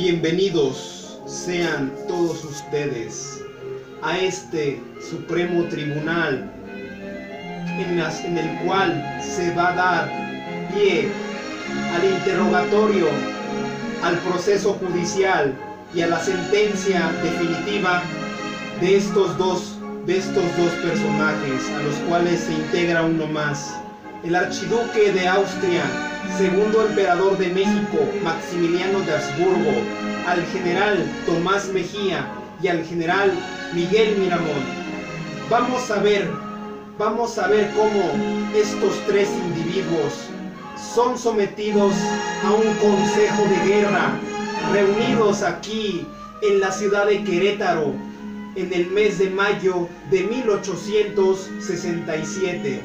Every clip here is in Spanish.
Bienvenidos sean todos ustedes a este Supremo Tribunal en el cual se va a dar pie al interrogatorio, al proceso judicial y a la sentencia definitiva de estos dos personajes, a los cuales se integra uno más: el archiduque de Austria, segundo emperador de México, Maximiliano de Habsburgo, al general Tomás Mejía y al general Miguel Miramón. Vamos a ver cómo estos tres individuos son sometidos a un consejo de guerra, reunidos aquí en la ciudad de Querétaro, en el mes de mayo de 1867.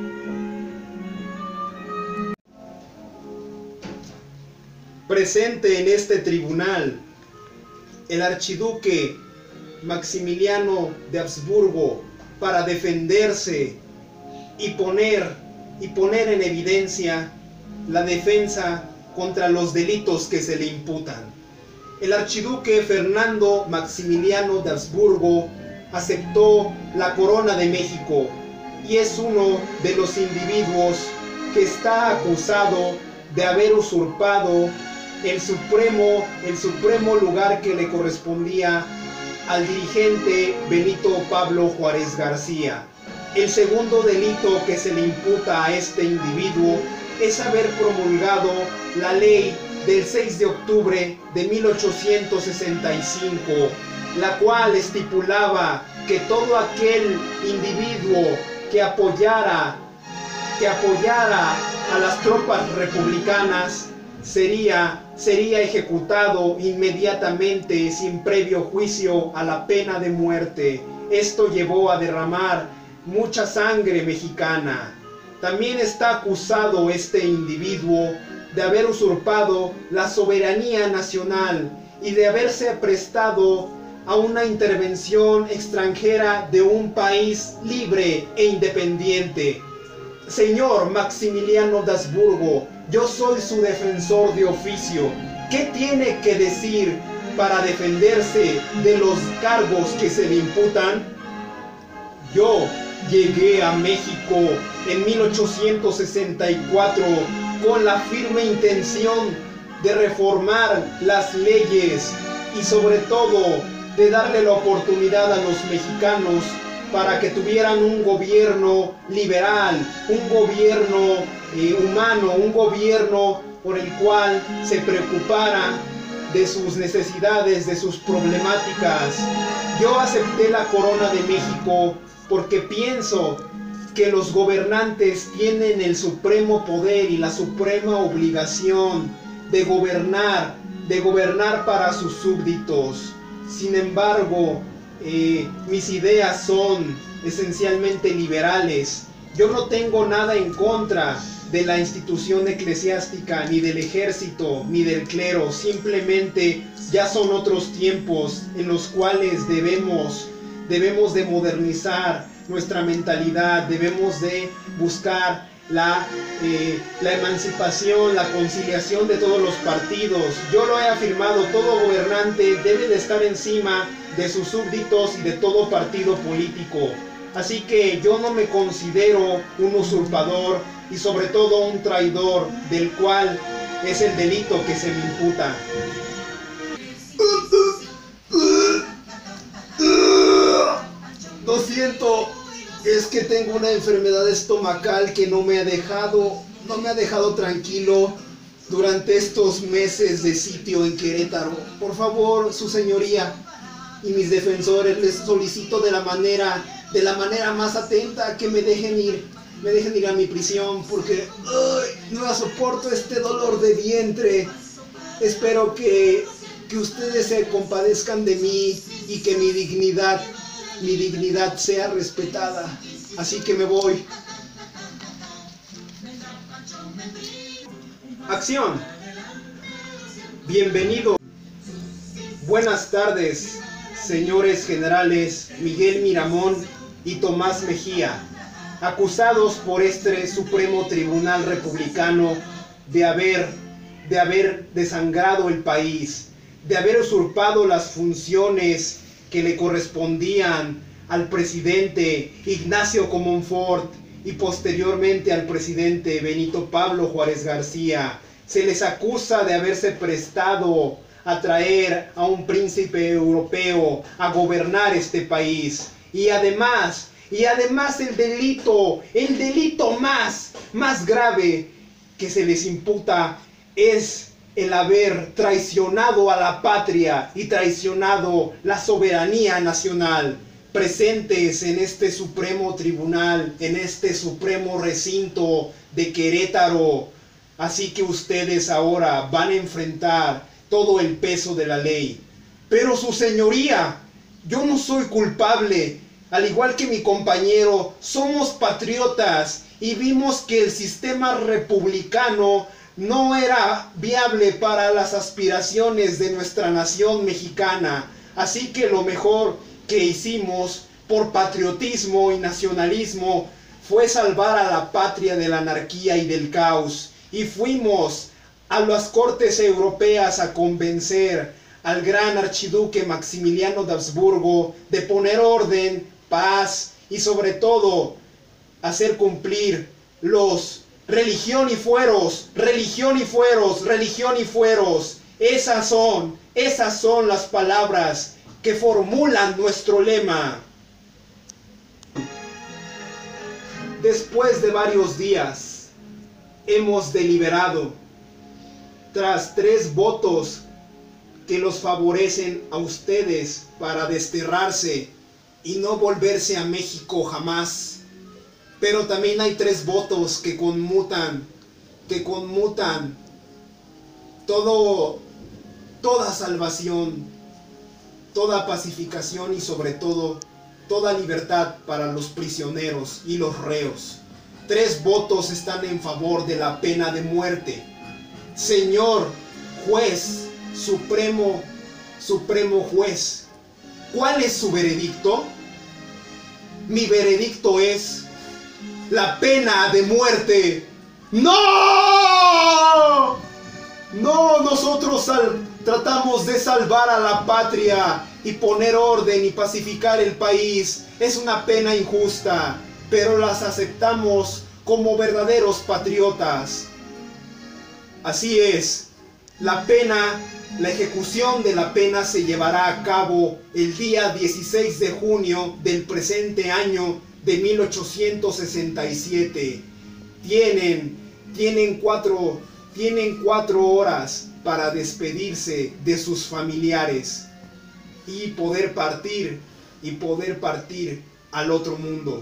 Presente en este tribunal, el archiduque Maximiliano de Habsburgo, para defenderse y poner en evidencia la defensa contra los delitos que se le imputan. El archiduque Fernando Maximiliano de Habsburgo aceptó la corona de México y es uno de los individuos que está acusado de haber usurpado el supremo lugar que le correspondía al dirigente Benito Pablo Juárez García. El segundo delito que se le imputa a este individuo es haber promulgado la ley del 6 de octubre de 1865, la cual estipulaba que todo aquel individuo que apoyara a las tropas republicanas sería ejecutado inmediatamente, sin previo juicio, a la pena de muerte. Esto llevó a derramar mucha sangre mexicana. También está acusado este individuo de haber usurpado la soberanía nacional y de haberse prestado a una intervención extranjera de un país libre e independiente. Señor Maximiliano de Habsburgo, yo soy su defensor de oficio. ¿Qué tiene que decir para defenderse de los cargos que se le imputan? Yo llegué a México en 1864 con la firme intención de reformar las leyes y sobre todo de darle la oportunidad a los mexicanos para que tuvieran un gobierno liberal, un gobierno humano, un gobierno por el cual se preocupara de sus necesidades, de sus problemáticas. Yo acepté la corona de México porque pienso que los gobernantes tienen el supremo poder y la suprema obligación de gobernar para sus súbditos. Sin embargo, mis ideas son esencialmente liberales. Yo no tengo nada en contra de la institución eclesiástica, ni del ejército, ni del clero. Simplemente ya son otros tiempos en los cuales debemos de modernizar nuestra mentalidad, debemos de buscar la emancipación, la conciliación de todos los partidos. Yo lo he afirmado, todo gobernante debe de estar encima de sus súbditos y de todo partido político. Así que yo no me considero un usurpador y sobre todo un traidor, del cual es el delito que se me imputa. Lo siento, es que tengo una enfermedad estomacal que no me ha dejado tranquilo durante estos meses de sitio en Querétaro. Por favor, su señoría y mis defensores, les solicito de la manera más atenta que me dejen ir a mi prisión, porque no soporto este dolor de vientre. Espero que ustedes se compadezcan de mí y que mi dignidad sea respetada. Así que me voy. Acción. Bienvenido. Buenas tardes, señores generales Miguel Miramón y Tomás Mejía, acusados por este Supremo Tribunal Republicano de haber desangrado el país, de haber usurpado las funciones que le correspondían al presidente Ignacio Comonfort y posteriormente al presidente Benito Pablo Juárez García. Se les acusa de haberse prestado a traer a un príncipe europeo a gobernar este país. Y además el delito más grave que se les imputa es el haber traicionado a la patria y traicionado la soberanía nacional. Presentes en este supremo tribunal, en este supremo recinto de Querétaro. Así que ustedes ahora van a enfrentar todo el peso de la ley. Pero su señoría, yo no soy culpable. Al igual que mi compañero, somos patriotas y vimos que el sistema republicano no era viable para las aspiraciones de nuestra nación mexicana. Así que lo mejor que hicimos por patriotismo y nacionalismo fue salvar a la patria de la anarquía y del caos. Y fuimos a las cortes europeas a convencer al gran archiduque Maximiliano de Habsburgo de poner orden, paz y sobre todo hacer cumplir los religión y fueros, religión y fueros, religión y fueros. Esas son las palabras que formulan nuestro lema. Después de varios días hemos deliberado tras 3 votos que los favorecen a ustedes para desterrarse y no volverse a México jamás. Pero también hay 3 votos que conmutan toda salvación, toda pacificación y sobre todo toda libertad para los prisioneros y los reos. 3 votos están en favor de la pena de muerte. Señor juez, supremo juez, ¿cuál es su veredicto? Mi veredicto es la pena de muerte. ¡No! No, nosotros tratamos de salvar a la patria y poner orden y pacificar el país. Es una pena injusta, pero las aceptamos como verdaderos patriotas. Así es, la ejecución de la pena se llevará a cabo el día 16 de junio del presente año de 1867. Tienen 4 horas para despedirse de sus familiares y poder partir al otro mundo.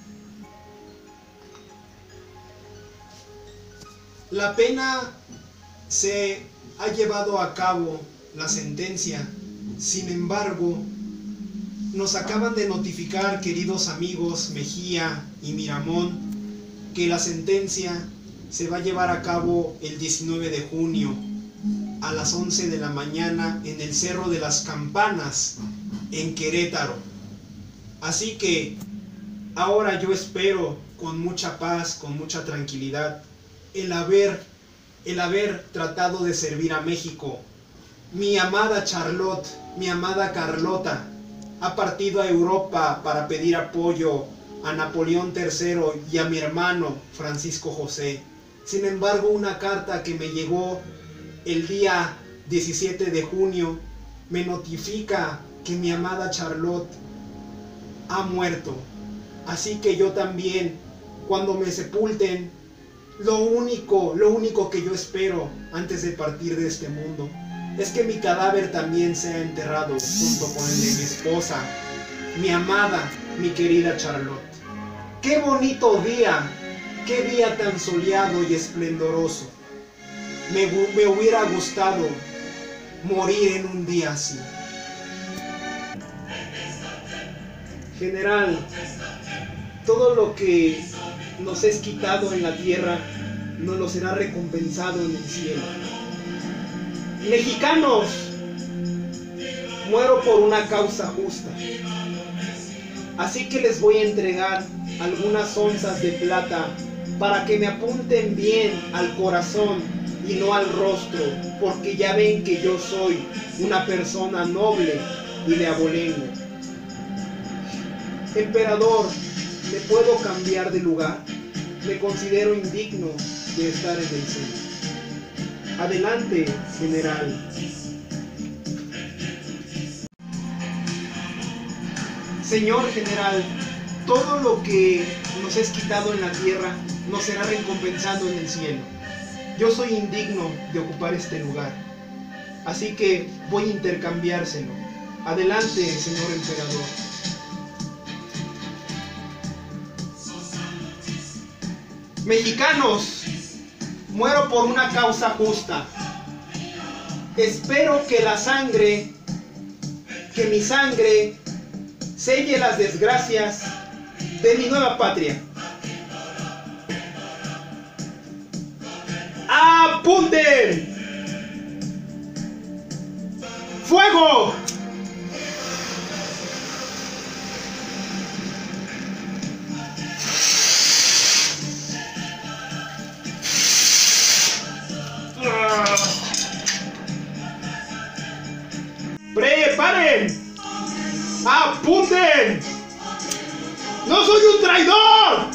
La pena se ha llevado a cabo, la sentencia. Sin embargo, nos acaban de notificar, queridos amigos Mejía y Miramón, que la sentencia se va a llevar a cabo el 19 de junio a las 11 de la mañana en el Cerro de las Campanas, en Querétaro. Así que ahora yo espero con mucha paz, con mucha tranquilidad, el haber tratado de servir a México. Mi amada Charlotte, mi amada Carlota, ha partido a Europa para pedir apoyo a Napoleón III y a mi hermano Francisco José. Sin embargo, una carta que me llegó el día 17 de junio me notifica que mi amada Charlotte ha muerto. Así que yo también, cuando me sepulten, lo único que yo espero antes de partir de este mundo es que mi cadáver también sea enterrado junto con el de mi esposa, mi amada, mi querida Charlotte. ¡Qué bonito día! ¡Qué día tan soleado y esplendoroso! Me hubiera gustado morir en un día así. General, todo lo que nos es quitado en la tierra nos lo será recompensado en el cielo. Mexicanos, muero por una causa justa. Así que les voy a entregar algunas onzas de plata para que me apunten bien al corazón y no al rostro, porque ya ven que yo soy una persona noble y de abolengo. Emperador, ¿me puedo cambiar de lugar? Me considero indigno de estar en el centro. Adelante, general. Señor general, todo lo que nos es quitado en la tierra nos será recompensado en el cielo. Yo soy indigno de ocupar este lugar, así que voy a intercambiárselo. Adelante, señor emperador. Mexicanos, muero por una causa justa. Espero que mi sangre selle las desgracias de mi nueva patria. ¡Apunten! ¡Fuego! ¡Preparen! ¡Apunten! ¡No soy un traidor!